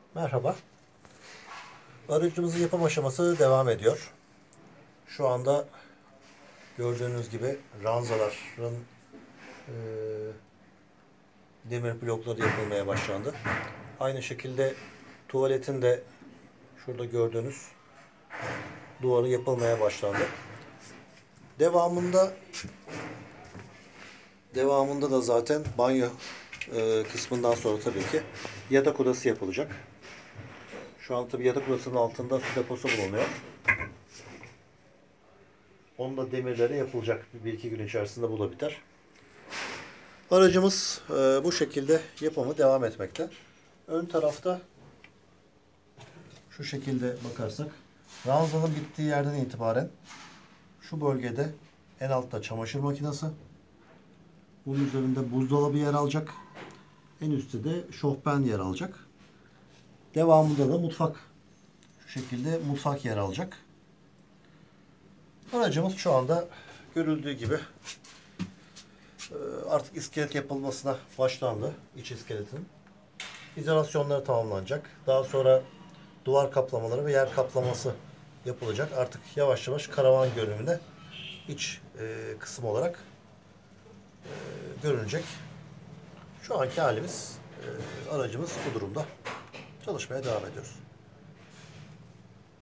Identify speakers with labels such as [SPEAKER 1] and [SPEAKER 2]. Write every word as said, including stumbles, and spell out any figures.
[SPEAKER 1] Merhaba. Aracımızın yapım aşaması devam ediyor. Şu anda gördüğünüz gibi ranzaların e, demir blokları yapılmaya başlandı. Aynı şekilde tuvaletin de şurada gördüğünüz duvarı yapılmaya başlandı. Devamında devamında da zaten banyo e, kısmından sonra tabii ki yatak odası yapılacak. Şu an tabii yatak odasının altında su deposu bulunuyor. Onun da demirleri yapılacak. Bir iki gün içerisinde bu da biter. Aracımız e, bu şekilde yapımı devam etmekte. Ön tarafta şu şekilde bakarsak ranzanın bittiği yerden itibaren şu bölgede en altta çamaşır makinesi, bunun üzerinde buzdolabı yer alacak. En üstte de şofben yer alacak. Devamında da mutfak, şu şekilde mutfak yer alacak. Aracımız şu anda görüldüğü gibi artık iskelet yapılmasına başlandı. İç iskeletin. İzolasyonları tamamlanacak. Daha sonra duvar kaplamaları ve yer kaplaması yapılacak. Artık yavaş yavaş karavan görünümünde iç e, kısım olarak e, görünecek. Şu anki halimiz, e, aracımız bu durumda. Çalışmaya devam ediyoruz.